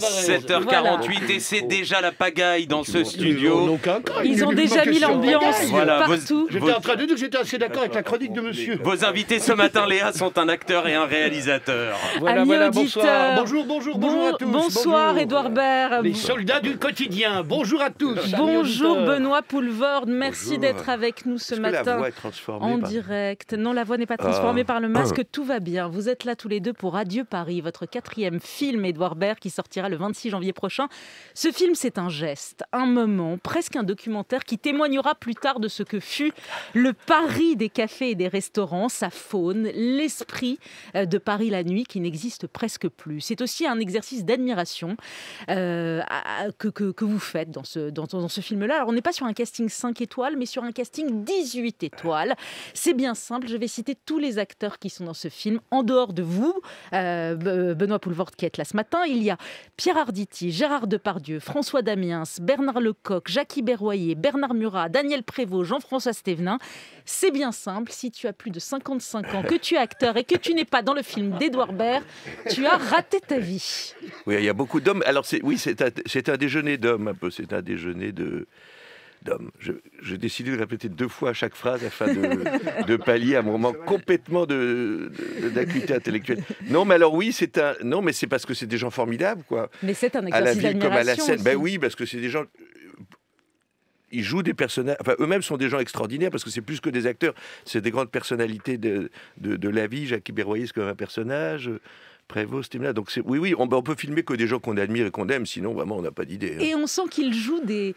7h48 et c'est déjà la pagaille dans ce studio. Ils ont déjà mis l'ambiance partout. J'étais en train de dire que j'étais assez d'accord avec la chronique de monsieur. Vos invités ce matin, Léa, sont un acteur et un réalisateur. Voilà, bonsoir. Bonjour à tous. Bonsoir Édouard Baird. Les soldats du quotidien, bonjour à tous. Bonjour Benoît Poulvord, merci d'être avec nous ce matin. La voix est transformée en direct. Non, la voix n'est pas transformée par le masque, tout va bien. Vous êtes là tous les deux pour Adieu Paris, votre 4e film, Édouard Baird, qui sortira le 26 janvier prochain. Ce film, c'est un geste, un moment, presque un documentaire qui témoignera plus tard de ce que fut le Paris des cafés et des restaurants, sa faune, l'esprit de Paris la nuit qui n'existe presque plus. C'est aussi un exercice d'admiration que vous faites dans ce film-là. Alors, on n'est pas sur un casting 5 étoiles, mais sur un casting 18 étoiles. C'est bien simple, je vais citer tous les acteurs qui sont dans ce film. En dehors de vous, Benoît Poulvord qui est là ce matin, il y a Pierre Arditi, Gérard Depardieu, François Damiens, Bernard Lecoq, Jackie Berroyer, Bernard Murat, Daniel Prévost, Jean-François Stévenin. C'est bien simple, si tu as plus de 55 ans, que tu es acteur et que tu n'es pas dans le film d'Édouard Baird, tu as raté ta vie. Oui, il y a beaucoup d'hommes. Alors, c'est un déjeuner d'hommes, un peu. C'est un déjeuner d'hommes. J'ai décidé de répéter 2 fois à chaque phrase afin de pallier à mon manque complètement d'acuité intellectuelle. Non, mais alors oui, non, mais c'est parce que c'est des gens formidables, quoi. Mais c'est un à la exercice ville comme à la d'admiration scène. aussi. Ben oui, parce que c'est des gens. Ils jouent des personnages. Enfin, eux-mêmes sont des gens extraordinaires parce que c'est plus que des acteurs. C'est des grandes personnalités de la vie. Jackie Berroyer, c'est comme un personnage. Prévost, là. Donc oui, on peut filmer que des gens qu'on admire et qu'on aime, sinon vraiment on n'a pas d'idée. Et on sent qu'il joue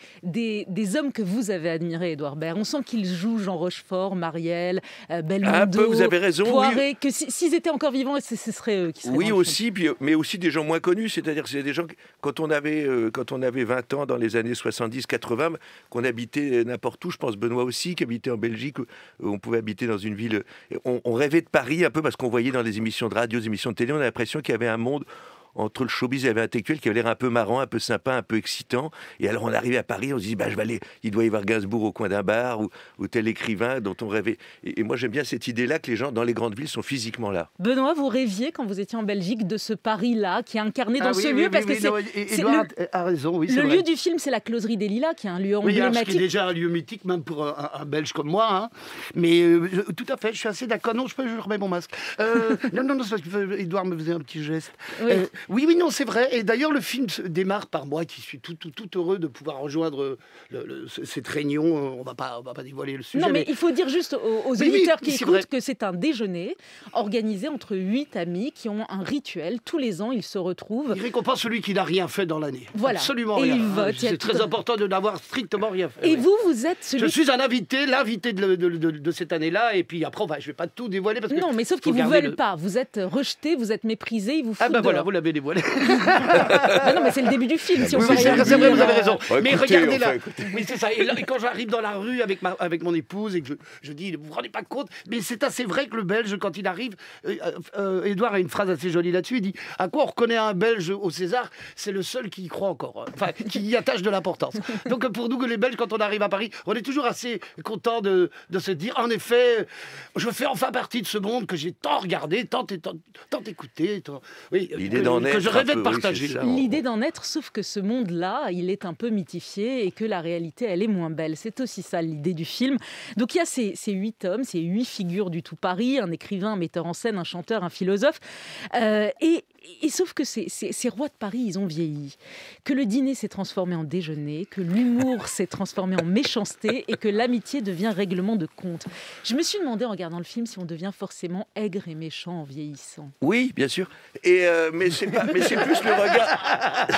des hommes que vous avez admirés, Édouard Baird. On sent qu'il joue Jean Rochefort, Marielle, Belmondo, vous avez raison, Poiré, oui. que s'ils étaient encore vivants, ce serait eux qui seraient. Oui aussi, mais aussi des gens moins connus, c'est-à-dire que c'est des gens quand on avait 20 ans dans les années 70-80, qu'on habitait n'importe où. Je pense Benoît aussi, qui habitait en Belgique, on pouvait habiter dans une ville. On rêvait de Paris un peu parce qu'on voyait dans les émissions de radio, les émissions de télé, on avait l'impression qu'il y avait un monde entre le showbiz et l'intellectuel qui avait l'air un peu marrant, un peu sympa, un peu excitant. Et alors on arrivait à Paris, on se dit, je vais aller, il doit y avoir Gainsbourg au coin d'un bar ou tel écrivain dont on rêvait. Et moi j'aime bien cette idée-là que les gens dans les grandes villes sont physiquement là. Benoît, vous rêviez quand vous étiez en Belgique de ce Paris-là qui est incarné dans ce lieu parce que Edouard a raison, oui, c'est le vrai. lieu du film, c'est la Closerie des Lilas, qui est un lieu Oui, emblématique. qui est déjà un lieu mythique, même pour un Belge comme moi. Hein. Mais tout à fait, je suis assez d'accord. Non, je remets mon masque. Non, c'est parce que Edouard me faisait un petit geste. Oui, non, c'est vrai. Et d'ailleurs, le film démarre par moi, qui suis tout heureux de pouvoir rejoindre cette réunion. On va pas dévoiler le sujet. Non, mais il faut dire juste aux auditeurs qui écoutent que c'est un déjeuner organisé entre 8 amis qui ont un rituel. Tous les ans, ils se retrouvent. Il récompense celui qui n'a rien fait dans l'année. Voilà. Absolument et rien. Ils votent. C'est très important de n'avoir strictement rien fait. Et vous êtes celui... Je suis un invité, l'invité de cette année-là. Et puis après, je ne vais pas tout dévoiler. Parce que non, mais sauf qu'ils ne vous veulent pas. Vous êtes rejeté, vous êtes méprisé, ils vous foutent dehors. Voilà, vous l'avez dévoilé. Non, mais c'est le début du film. Si c'est vrai, vous avez raison. Mais regardez là. Oui, c'est ça. Et quand j'arrive dans la rue avec mon épouse et que je dis, vous vous rendez pas compte, mais c'est assez vrai que le Belge, quand il arrive, Édouard a une phrase assez jolie là-dessus. Il dit, à quoi on reconnaît un Belge au César? C'est le seul qui y croit encore. Enfin, qui y attache de l'importance. Donc pour nous, les Belges, quand on arrive à Paris, on est toujours assez content de se dire, en effet, je fais enfin partie de ce monde que j'ai tant regardé, tant écouté, l'idée d'en être, que je rêvais de partager. L'idée d'en être, sauf que ce monde-là, il est un peu mythifié et que la réalité, elle est moins belle. C'est aussi ça l'idée du film. Donc il y a ces 8 hommes, ces 8 figures du tout Paris, un écrivain, un metteur en scène, un chanteur, un philosophe. Et sauf que ces rois de Paris, ils ont vieilli. Que le dîner s'est transformé en déjeuner, que l'humour s'est transformé en méchanceté et que l'amitié devient règlement de compte. Je me suis demandé en regardant le film si on devient forcément aigre et méchant en vieillissant. Oui, bien sûr. Mais c'est plus le regard.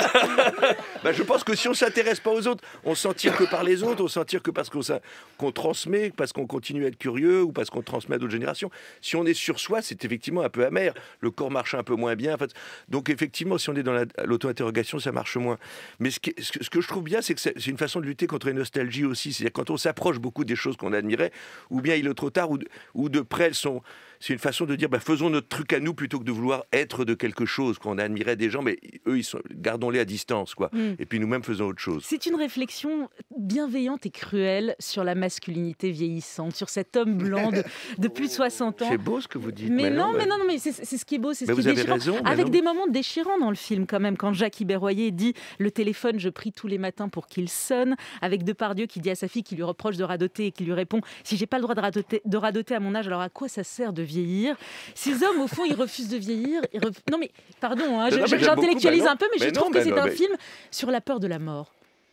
Je pense que si on s'intéresse pas aux autres, on s'en tire que par les autres, on s'en tire que parce qu'on transmet, parce qu'on continue à être curieux ou parce qu'on transmet à d'autres générations. Si on est sur soi, c'est effectivement un peu amer. Le corps marche un peu moins bien. En fait. Donc effectivement, si on est dans l'auto-interrogation, ça marche moins. Mais ce que je trouve bien, c'est que c'est une façon de lutter contre les nostalgies aussi. C'est-à-dire quand on s'approche beaucoup des choses qu'on admirait, ou bien il est trop tard, ou de près elles sont... C'est une façon de dire, faisons notre truc à nous plutôt que de vouloir être de quelque chose, qu'on admirait des gens, mais eux, gardons-les à distance, quoi. Et puis nous-mêmes, faisons autre chose. C'est une réflexion bienveillante et cruelle sur la masculinité vieillissante, sur cet homme blanc de plus de 60 ans. C'est beau ce que vous dites. Mais non, mais c'est ce qui est beau, c'est ce Mais qui vous est avez déchirant. raison, mais Avec non. des moments déchirants dans le film quand même, quand Jacques Iberroyer dit « Le téléphone, je prie tous les matins pour qu'il sonne », avec Depardieu qui dit à sa fille qui lui reproche de radoter et qui lui répond « Si j'ai pas le droit de radoter à mon âge, alors à quoi ça sert de vieillir ?» Ces hommes, au fond, ils refusent de vieillir. Non mais, pardon, hein, Non, mais j'aime j'intellectualise beaucoup, un peu, mais je trouve que c'est un mais- film sur la peur de la mort.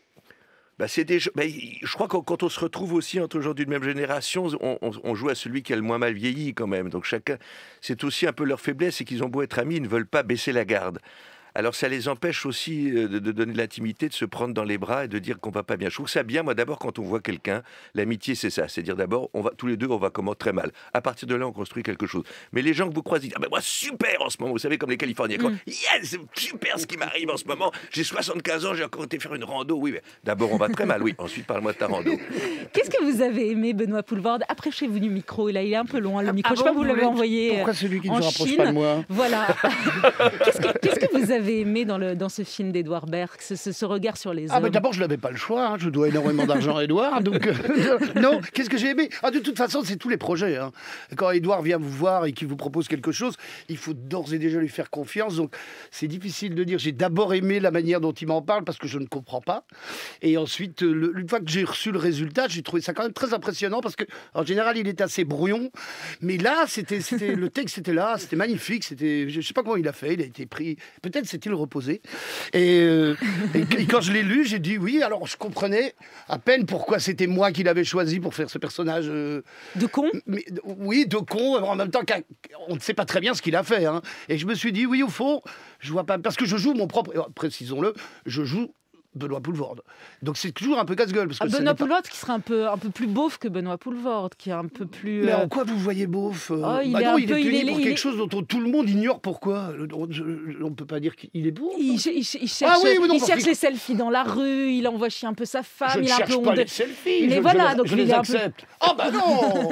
Je crois que quand on se retrouve aussi entre gens d'une même génération, on joue à celui qui a le moins mal vieilli quand même. Donc chacun, c'est aussi un peu leur faiblesse, c'est qu'ils ont beau être amis, ils ne veulent pas baisser la garde. Alors ça les empêche aussi de donner de l'intimité, de se prendre dans les bras et de dire qu'on va pas bien. Je trouve ça bien, moi d'abord quand on voit quelqu'un, l'amitié c'est ça, c'est dire d'abord tous les deux on va comment très mal. À partir de là on construit quelque chose. Mais les gens que vous croisez disent moi super en ce moment, vous savez comme les Californiens, yes c'est super ce qui m'arrive en ce moment. J'ai 75 ans, j'ai encore été faire une rando. Oui, mais d'abord on va très mal, oui. Ensuite parle-moi de ta rando. Qu'est-ce que vous avez aimé, Benoît Poelvoorde? Approchez-vous du micro, là il est un peu loin le micro. Je sais pas, vous l'avez envoyé Pourquoi celui qui ne en se rapproche Chine. pas de moi? Voilà. Qu'est-ce que vous avez aimé dans ce film d'Edouard Berg, ce regard sur les hommes? D'abord, je n'avais pas le choix. Je dois énormément d'argent à Édouard. Donc, non, qu'est-ce que j'ai aimé? De toute façon, c'est tous les projets. Quand Édouard vient vous voir et qu'il vous propose quelque chose, il faut d'ores et déjà lui faire confiance. Donc, c'est difficile de dire. J'ai d'abord aimé la manière dont il m'en parle parce que je ne comprends pas. Et ensuite, une fois que j'ai reçu le résultat, j'ai trouvé ça quand même très impressionnant parce qu'en général, il est assez brouillon. Mais là, le texte était là, c'était magnifique. Je ne sais pas comment il a fait. Il a été pris. Peut-être s'est-il reposé. Et quand je l'ai lu, j'ai dit oui. Alors je comprenais à peine pourquoi c'était moi qui l'avais choisi pour faire ce personnage. De con. Oui, de con. En même temps, on ne sait pas très bien ce qu'il a fait. Et je me suis dit oui, au fond, je vois pas parce que je joue mon propre. Précisons-le, je joue Benoît Poelvoorde. Donc c'est toujours un peu casse-gueule. Benoît Poelvoorde qui serait un peu plus beauf que Benoît Poelvoorde, qui est un peu plus... Mais en quoi vous voyez beauf? il non, est il est puni pour quelque est... chose dont tout le monde ignore pourquoi. On ne peut pas dire qu'il est beau. Il cherche les selfies dans la rue, il envoie chier un peu sa femme, je il ne est un cherche peu pas les selfies. Mais voilà, donc je il les est un accepte. Ah bah non.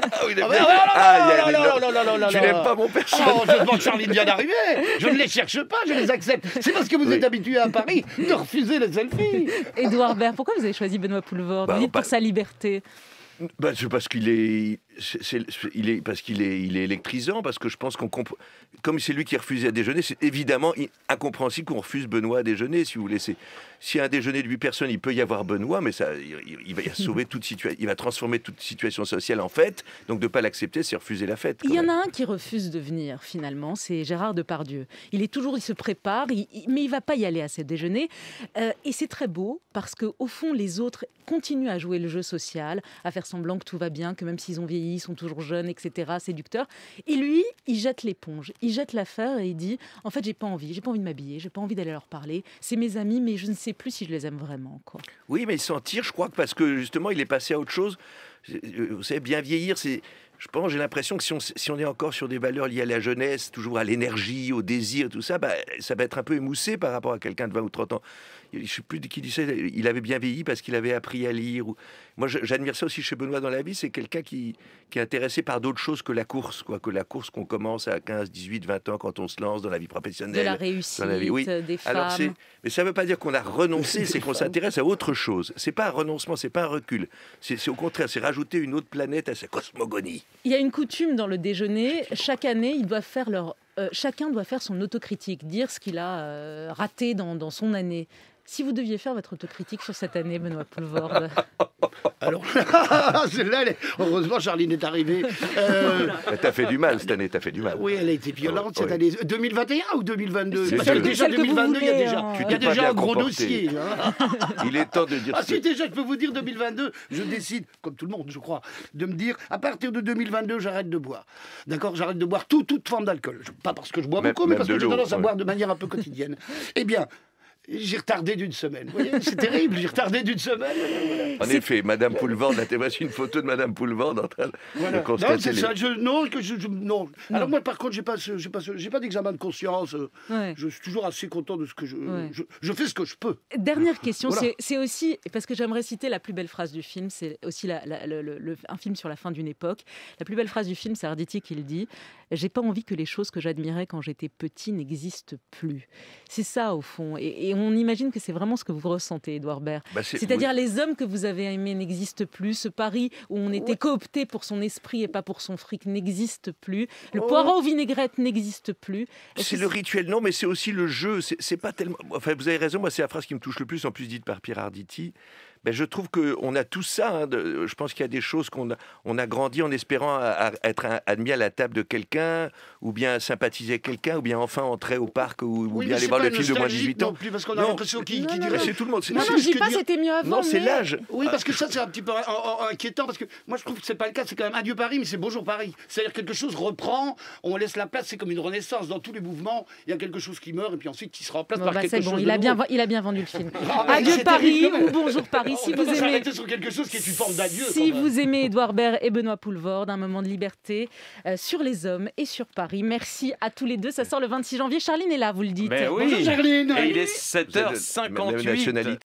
Tu n'aimes pas mon personnage. Heureusement que Charline vient d'arriver. Je ne les cherche pas, je les accepte. C'est parce que vous êtes habitué à Paris de refuser les selfies. Édouard Baird, pourquoi vous avez choisi Benoît Poelvoorde? Vous dites pour sa liberté. C'est parce qu'il est électrisant, parce que je pense comme c'est lui qui refusait à déjeuner, c'est évidemment incompréhensible qu'on refuse Benoît à déjeuner, si vous voulez. Si un déjeuner de 8 personnes, il peut y avoir Benoît, mais il va sauver toute situation, il va transformer toute situation sociale en fête, donc de ne pas l'accepter, c'est refuser la fête. Il y en a un qui refuse de venir, finalement, c'est Gérard Depardieu. Il se prépare, mais il ne va pas y aller à ce déjeuner. Et c'est très beau, parce qu'au fond, les autres continuent à jouer le jeu social, à faire semblant que tout va bien, que même s'ils ont vieilli, ils sont toujours jeunes, etc., séducteurs. Et lui, il jette l'éponge, il jette l'affaire et il dit « En fait, j'ai pas envie de m'habiller, j'ai pas envie d'aller leur parler. C'est mes amis, mais je ne sais plus si je les aime vraiment. » Oui, mais il s'en tire, je crois, parce que justement, il est passé à autre chose. Vous savez, bien vieillir, c'est... Je pense, j'ai l'impression que si on est encore sur des valeurs liées à la jeunesse, toujours à l'énergie, au désir, tout ça, ça va être un peu émoussé par rapport à quelqu'un de 20 ou 30 ans. Je ne sais plus qui disait, il avait bien vieilli parce qu'il avait appris à lire. Moi, j'admire ça aussi chez Benoît dans la vie, c'est quelqu'un qui est intéressé par d'autres choses que la course, que la course qu'on commence à 15, 18, 20 ans quand on se lance dans la vie professionnelle. De la réussite, dans la vie. Oui. des femmes. Mais ça ne veut pas dire qu'on a renoncé, c'est qu'on s'intéresse à autre chose. C'est pas un renoncement, c'est pas un recul. C'est au contraire, c'est rajouter une autre planète à sa cosmogonie. Il y a une coutume dans le déjeuner. Chaque année, ils doivent faire chacun doit faire son autocritique, dire ce qu'il a raté dans son année. Si vous deviez faire votre autocritique sur cette année, Benoît Poelvoorde. Alors, celle-là, heureusement, Charline est arrivée. T'as fait du mal cette année, t'as fait du mal. Oui, elle a été violente cette année. 2021 ou 2022? Déjà 2022, il y a déjà un gros comporté. dossier. Il est temps de dire Si déjà, je peux vous dire 2022, je décide, comme tout le monde, je crois, de me dire, à partir de 2022, j'arrête de boire. D'accord? J'arrête de boire toute forme d'alcool. Pas parce que je bois beaucoup, mais parce que j'ai tendance à boire de manière un peu quotidienne. Eh bien... J'ai retardé d'une semaine. Vous voyez, c'est terrible, j'ai retardé d'une semaine. En effet, Madame Poelvoorde, là, voici une photo de Madame Poelvoorde en train de constater. Non, c'est ça. Non. Alors moi, par contre, j'ai pas d'examen de conscience. Ouais. Je suis toujours assez content de ce que je fais ce que je peux. Dernière question, Voilà. c'est aussi, parce que j'aimerais citer la plus belle phrase du film, c'est aussi un film sur la fin d'une époque. La plus belle phrase du film, c'est Arditi qui le dit « J'ai pas envie que les choses que j'admirais quand j'étais petit n'existent plus ». C'est ça, au fond. Et Et on imagine que c'est vraiment ce que vous ressentez, Édouard Baird. C'est-à-dire les hommes que vous avez aimés n'existent plus. Ce Paris où on était coopté pour son esprit et pas pour son fric n'existe plus. Le poireau vinaigrette n'existe plus. C'est le rituel, non, mais c'est aussi le jeu. C'est pas tellement. Enfin, vous avez raison. Moi, c'est la phrase qui me touche le plus, en plus dite par Pierre Arditi. Je trouve qu'on a tout ça. Je pense qu'il y a des choses qu'on a grandi en espérant être admis à la table de quelqu'un, ou bien sympathiser avec quelqu'un, ou bien enfin entrer au parc, ou bien aller voir le film de moins de 18 ans. Non plus, parce qu'on a l'impression qu'il dirait... C'est tout le monde. Non, je dis pas c'était mieux avant. Non, c'est l'âge. Oui, parce que ça, c'est un petit peu inquiétant, parce que moi, je trouve que c'est pas le cas. C'est quand même Adieu Paris, mais c'est Bonjour Paris. C'est-à-dire quelque chose reprend, on laisse la place, c'est comme une renaissance. Dans tous les mouvements, il y a quelque chose qui meurt, et puis ensuite qui se remplace par quelque chose de nouveau. Il a bien vendu le film. Adieu Paris ou Bonjour Paris, si vous aimez... sur quelque chose qui est une forme d'adieu. Si vous aimez Édouard Baird et Benoît Poelvoorde, un moment de liberté sur les hommes et sur Paris. Merci à tous les deux. Ça sort le 26 janvier. Charline est là, vous le dites. Oui. Bonjour Charline. Et il est 7h58.